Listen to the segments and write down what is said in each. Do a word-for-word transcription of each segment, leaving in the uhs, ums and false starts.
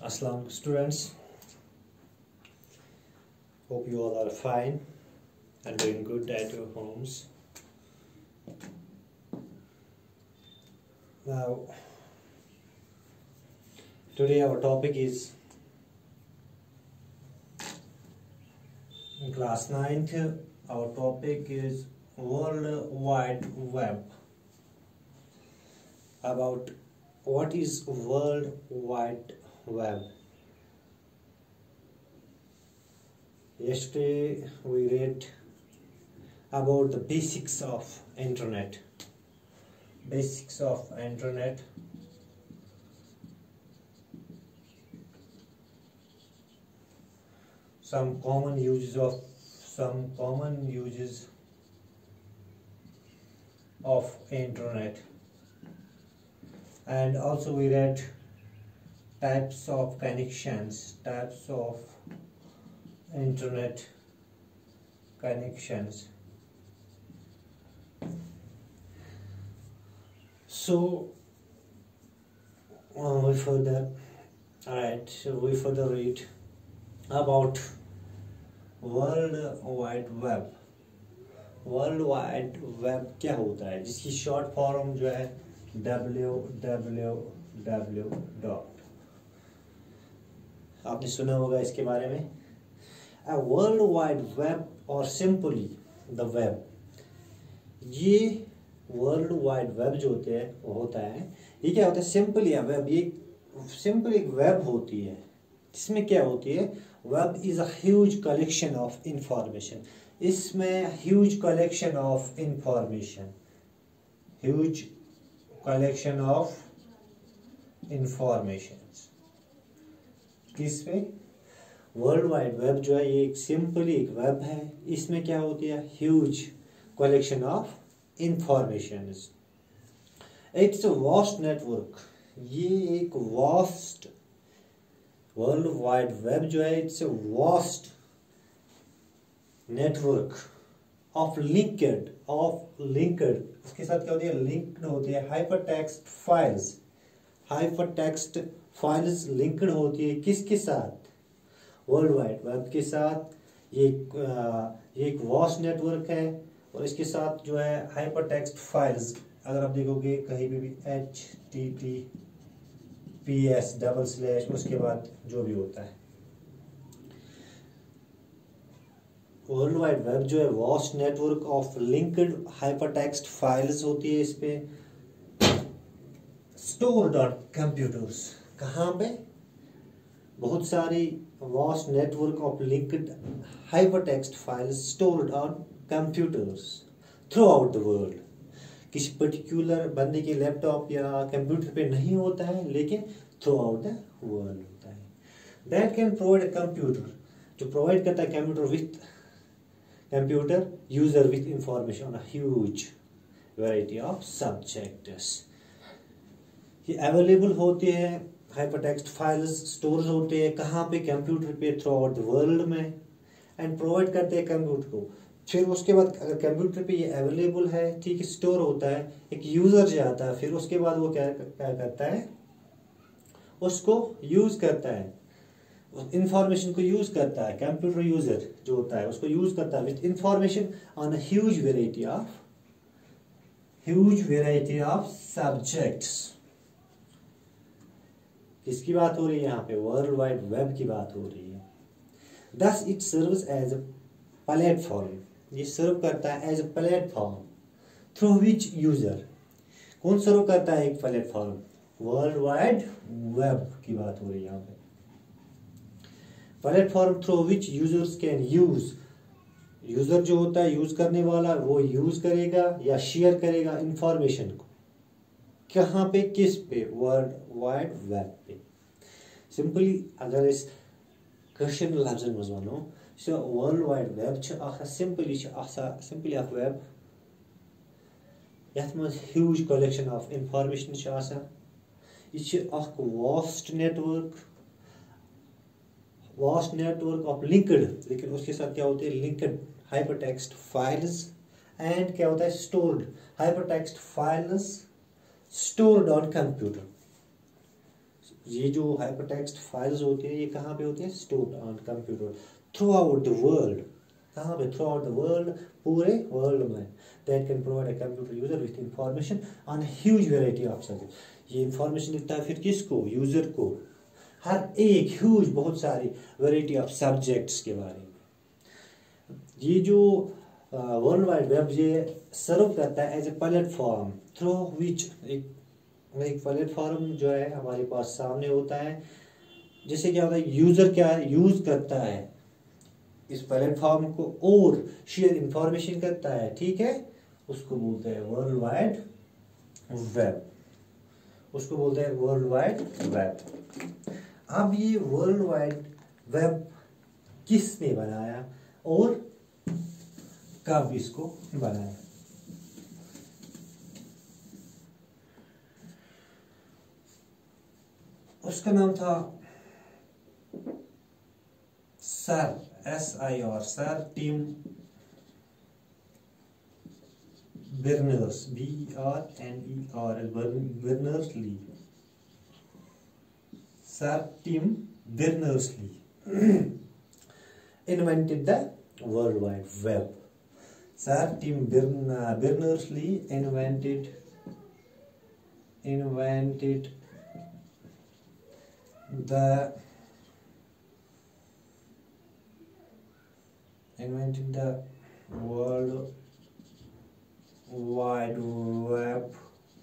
Assalamu students, hope you all are fine and doing good at your homes. Now, today our topic is in class ninth. Our topic is World Wide Web. About what is World Wide Web. Yesterday we read about the basics of internet. Basics of internet. Some common uses of some common uses of internet. And also we read types of connections, types of internet connections. So uh, we further, alright, so we further read about World Wide Web. World Wide Web क्या होता है, जिसकी short form जो है W W W dot, आपने सुना होगा इसके बारे में. A World Wide Web और सिंपली द वेब, ये वर्ल्ड वाइड वेब जो होते हैं वो होता है, ये क्या होता है, सिंपली वेब, ये सिंपल एक वेब होती है जिसमें क्या होती है, web is a huge collection of information. इसमें huge collection of information, huge collection of information. किस पे, वर्ल्ड वाइड वेब जो है ये एक सिंपली एक वेब है, इसमें क्या होती है, huge collection of information. It's a vast network, ये एक वास्ट वर्ल्ड वाइड वेब जो है, it's a vast network of linked of linked उसके साथ क्या होती है, लिंक्ड होती है hypertext files. Hypertext files linked होती है किसके साथ, वर्ल्ड वाइड वेब के साथ. ये ये एक वास्ट नेटवर्क है और इसके साथ जो है हाइपरटेक्स्ट फाइल्स, अगर आप देखोगे कहीं भी भी H T T P S double slash उसके बाद जो भी होता है. वर्ल्ड वाइड वेब जो है vast network of linked hypertext files होती है. इस पे स्टोर्ड ऑन कंप्यूटर्स, कहाँ पे, बहुत सारी vast network of linked hypertext files stored on computers throughout the world. किसी पर्टिकुलर बंदे के लैपटॉप या कंप्यूटर पे नहीं होता है, लेकिन थ्रू आउट द वर्ल्ड होता है. That can provide a computer, जो प्रोवाइड करता है computer with computer user with information on a huge variety of subjects. ये अवेलेबल होते हैं, हाइपरटेक्स्ट फाइल्स स्टोर होते हैं कहाँ पे, कंप्यूटर पे थ्रू आउट द वर्ल्ड में, एंड प्रोवाइड करते हैं कंप्यूटर को. फिर उसके बाद अगर कंप्यूटर पे ये अवेलेबल है, ठीक है, स्टोर होता है, एक यूजर जाता है, फिर उसके बाद वो क्या क्या करता है, उसको यूज करता है, इंफॉर्मेशन को यूज करता है. कंप्यूटर यूजर जो होता है उसको यूज करता है with information on a huge variety of huge variety of subjects. किसकी बात हो रही है यहाँ पे, वर्ल्ड वाइड वेब की बात हो रही है. Thus it serves as a platform, ये सर्व करता है as a platform through which user, कौन सर्व करता है, एक प्लेटफॉर्म, वर्ल्ड वाइड वेब की बात हो रही है यहाँ पे. Platform through which users can use, user जो होता है यूज करने वाला, वो यूज करेगा या शेयर करेगा इंफॉर्मेशन को, कहाँ पे, किस पे, वर्ल्ड वाइड वेब पे. सिंपली अगर इस कश्मीर लफ्जन मज वनो, world wide web simply simply अख वेब यथ मज ह्यूज कलेक्शन ऑफ इंफॉर्मेशन यह vast network vast network of linked, लेकिन उसके साथ क्या होते हैं, लिंक्ड हाइपरटेक्स्ट फाइल्स, एंड क्या होता है, stored hypertext files stored on computer. ये जो हाइपरटेक्स्ट फाइल्स होती है ये कहाँ पे होती है? Stored on computer throughout the world. कहाँ पे? थ्रू आउट द वर्ल्ड, पूरे वर्ल्ड में। That can provide a computer user with information on huge variety of subject. ये इंफॉर्मेशन देता है फिर किसको? यूजर को, हर एक ह्यूज बहुत सारी वेराइटी ऑफ सब्जेक्ट्स के बारे में। ये जो वर्ल्ड वाइड वेब ये सर्व करता है as a platform through which एक एक प्लेटफॉर्म जो है हमारे पास सामने होता है, जिससे क्या होता है यूजर क्या यूज करता है इस प्लेटफॉर्म को और शेयर इंफॉर्मेशन करता है, ठीक है, उसको बोलते हैं वर्ल्ड वाइड वेब। उसको बोलते हैं वर्ल्ड वाइड वेब। अब ये वर्ल्ड वाइड वेब किसने बनाया और कब इसको बनाया? उसका नाम था sir, S I R, sir Tim Berners, B R N E R L, Berners Lee, sir Tim Berners Lee invented the World Wide Web. Sir Tim Berners-Lee invented invented the invented the World Wide Web.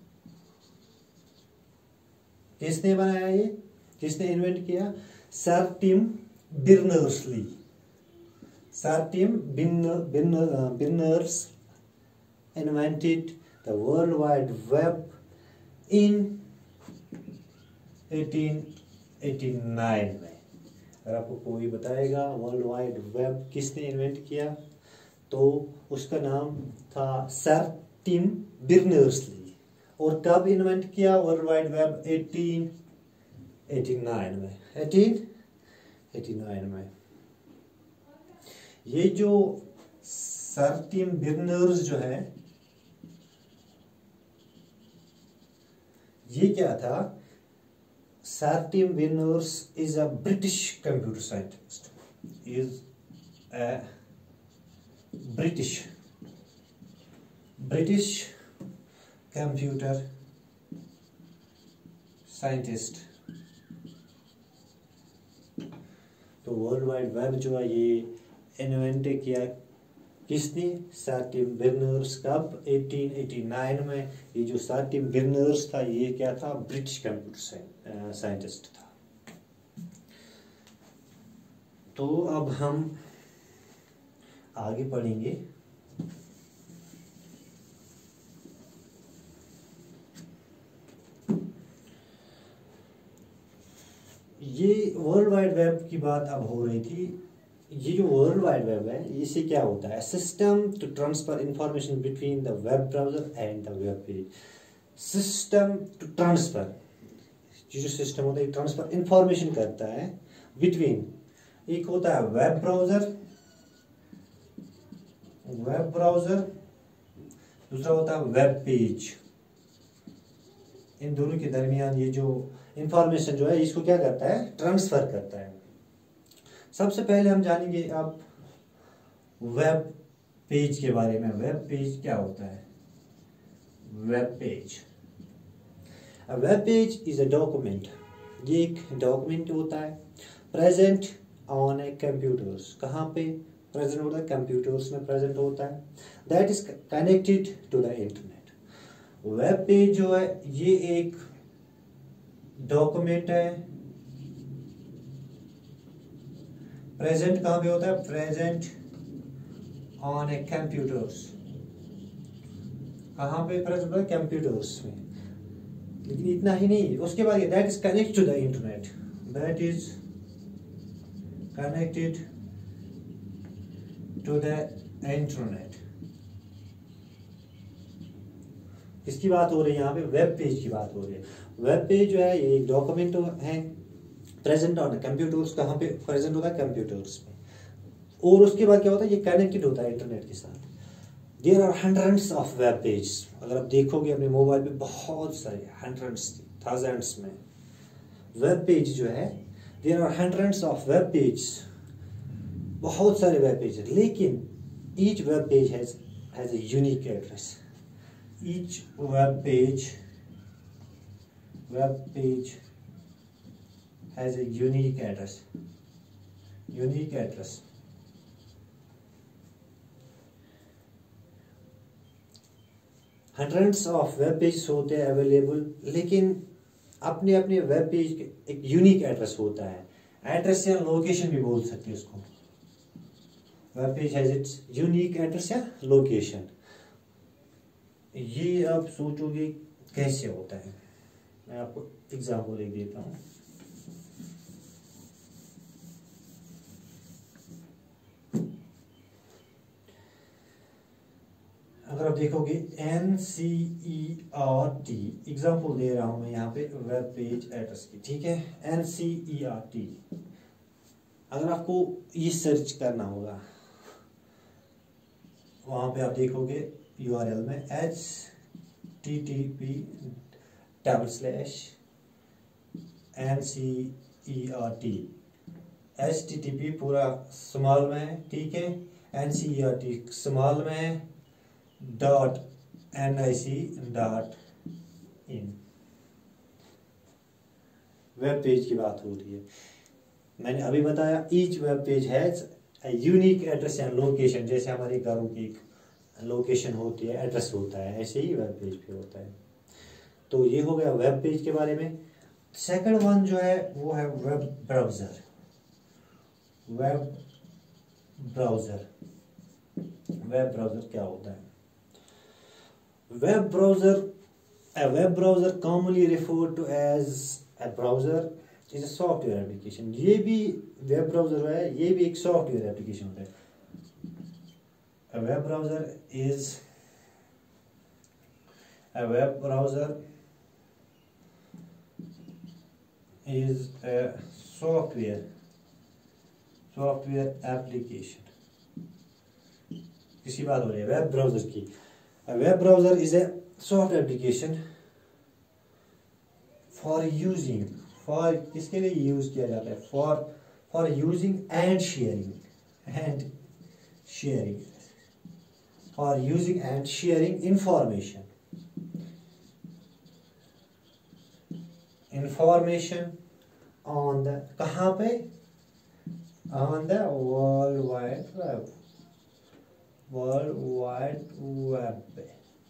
किसने बनाया ये? किसने invent किया? Sir Tim Berners Lee. Sir Tim Berners invented the World Wide Web in eighteen eighty-nine में। अगर आपको कोई बताएगा वर्ल्ड वाइड वेब किसने इन्वेंट किया तो उसका नाम था सर टिम बर्नर्स-ली। और कब इन्वेंट किया world wide web? eighteen eighty-nine में। eighteen eighty-nine में। ये जो सर टिम बर्नर्स जो है ये क्या था? Sir Tim Berners is a British computer scientist, is a British British computer scientist. तो वर्ल्ड वाइड वेब जो है ये इन्वेंट किया किसने? Sir Tim Berners. कब? eighteen eighty-nine में। ये जो सर टिम बर्नर्स था ये क्या था? ब्रिटिश कंप्यूटर साइंटिस्ट था। तो अब हम आगे पढ़ेंगे। ये वर्ल्ड वाइड वेब की बात अब हो रही थी। ये जो वर्ल्ड वाइड वेब है इससे क्या होता है? System to transfer information between the web browser and the web page. System to transfer, ये जो सिस्टम होता है ट्रांसफर इंफॉर्मेशन करता है बिटवीन, एक होता है वेब ब्राउजर वेब ब्राउजर दूसरा होता है वेब पेज। इन दोनों के दरमियान ये जो इंफॉर्मेशन जो है इसको क्या करता है? ट्रांसफर करता है। सबसे पहले हम जानेंगे अब वेब पेज के बारे में। वेब पेज क्या होता है? Web page, a web page is a document, ये एक डॉक्यूमेंट होता है प्रेजेंट ऑन ए कंप्यूटर्स। कहाँ पे प्रेजेंट होता है? कंप्यूटर्स में प्रेजेंट होता है। That is connected to the internet. Web page जो है ये एक डॉक्यूमेंट है, प्रेजेंट कहाँ पे होता है? Present on a computers. कहाँ पे प्रेजेंट होता है? कंप्यूटर्स में। लेकिन इतना ही नहीं, उसके बाद that is connect to the internet, that is connected to the internet. किसकी बात हो रही है यहाँ पे? वेब पेज की बात हो रही है। वेब पेज जो है ये एक डॉक्यूमेंट है प्रेजेंट ऑन कंप्यूटर्स। कहाँ पे प्रेजेंट होता है? कंप्यूटर्स में। और उसके बाद क्या होता है? ये कनेक्टेड होता है इंटरनेट के साथ। There are hundreds of web page. अगर आप देखोगे अपने मोबाइल पे बहुत सारे हंड्रेड्स थाउजेंड्स में वेब पेज जो है, there are hundreds of web page, बहुत सारे वेब पेज है, लेकिन each web page has has a unique address. Each web page web page has a unique address. Unique address. Hundreds of web page होते हैं available, लेकिन अपने अपने web page के एक यूनिक एड्रेस होता है. एड्रेस या लोकेशन भी बोल सकते हैं उसको. Web page has its unique address या लोकेशन. ये आप सोचोगे कैसे होता है. मैं आपको एग्जांपल एक देता हूँ. अगर आप देखोगे N C E R T, example दे रहा हूं मैं यहाँ पे वेब पेज एड्रेस की, ठीक है. N C E R T. अगर आपको ये सर्च करना होगा, वहां पे आप देखोगे यू आर एल में H T T P double slash N C E R T. H T T P पूरा स्मॉल में है, ठीक है. N C E R T small में है, dot N I C dot in. Web page की बात हो रही है. मैंने अभी बताया each web page has a unique address and location. जैसे हमारे घरों की लोकेशन होती है, एड्रेस होता है, ऐसे ही वेब पेज भी होता है. तो ये हो गया वेब पेज के बारे में. सेकंड वन जो है वो है web browser. Web browser web browser क्या होता है? Web browser, a web browser commonly referred to as a browser is a software application. ये भी web browser है, ये भी एक software application होता है. A web browser is a web browser is a software software application. किसी बात हो रही है वेब ब्राउजर की. A web browser is a software application for using, for किसके लिए यूज किया जाता है? For for using and sharing and sharing for using and sharing information information on the कहाँ पे? On the world wide web. World wide web पे.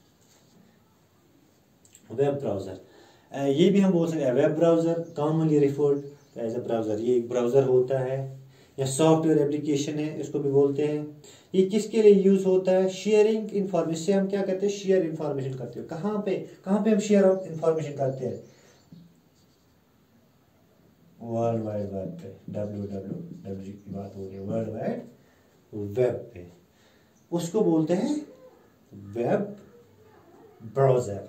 Web browser, ये भी हम बोल सकते हैं web browser commonly referred as a browser. ये एक ब्राउजर होता है या सॉफ्टवेयर एप्लीकेशन है, इसको भी बोलते हैं. ये किसके लिए यूज होता है? Sharing information. हम क्या करते हैं? शेयर इंफॉर्मेशन करते हो. कहाँ पे कहाँ पे हम शेयर इंफॉर्मेशन करते हैं? वर्ल्ड वाइड वेब पे. डब्ल्यू डब्ल्यू डब्ल्यू की बात हो रही है, वर्ल्ड वाइड वेब पे. उसको बोलते हैं वेब ब्राउजर.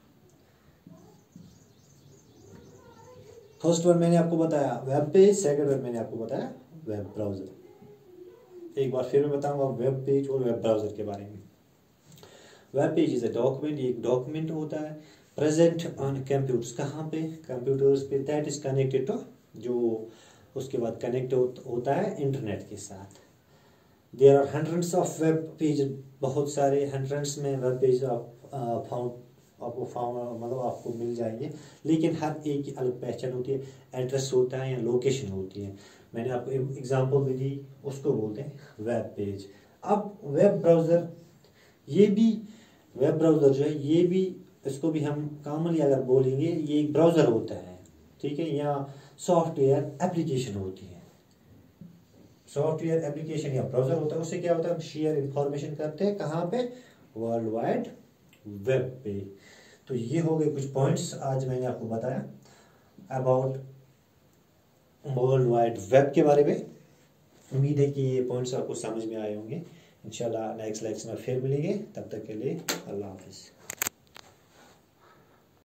फर्स्ट वन मैंने आपको बताया वेब पेज, सेकंड वन मैंने आपको बताया वेब ब्राउजर. एक बार फिर मैं बताऊंगा वेब पेज और वेब ब्राउजर के बारे में. Web page is a document. एक डॉक्यूमेंट होता है प्रेजेंट ऑन कंप्यूटर्स. कहाँ पे? कंप्यूटर्स पे. दैट इज कनेक्टेड टू, जो उसके बाद कनेक्ट होता है इंटरनेट के साथ. There are hundreds of web page. बहुत सारे हंड्रेड्स में वेब पेज आप फाउंड आपको फाउंड मतलब आपको मिल जाएंगे, लेकिन हर एक की अलग पहचान होती है. एड्रेस होता है या लोकेशन होती है. मैंने आपको एग्जांपल भी दी, उसको बोलते हैं वेब पेज. अब वेब ब्राउजर, ये भी वेब ब्राउजर जो है, ये भी इसको भी हम कॉमनली अगर बोलेंगे ये एक ब्राउजर होता है, ठीक है, या सॉफ्टवेयर एप्लीकेशन होती है. सॉफ्टवेयर एप्लीकेशन या ब्राउजर होता है. उससे क्या होता है? हम शेयर इंफॉर्मेशन करते हैं. कहाँ पे? वर्ल्ड वाइड वेब पे. तो ये हो गए कुछ पॉइंट्स आज मैंने आपको बताया अबाउट वर्ल्ड वाइड वेब के बारे में. उम्मीद है कि ये पॉइंट्स आपको समझ में आए होंगे. इंशाल्लाह नेक्स्ट लेक्चर में फिर मिलेंगे. तब तक के लिए अल्लाह हाफिज.